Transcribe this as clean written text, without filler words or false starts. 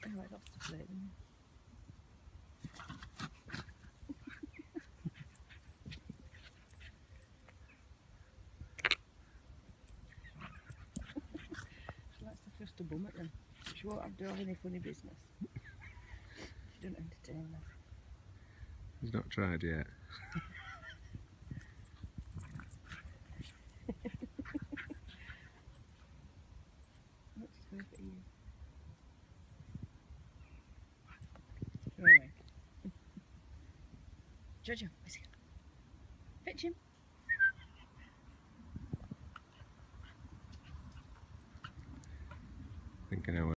Right, lots to play then. She likes to thrust a bum at them. She won't have to have any funny business. She doesn't entertain them. He's not tried yet. Look, she's going for you. Right. Jojo, where's he? Fetch him. Thinking how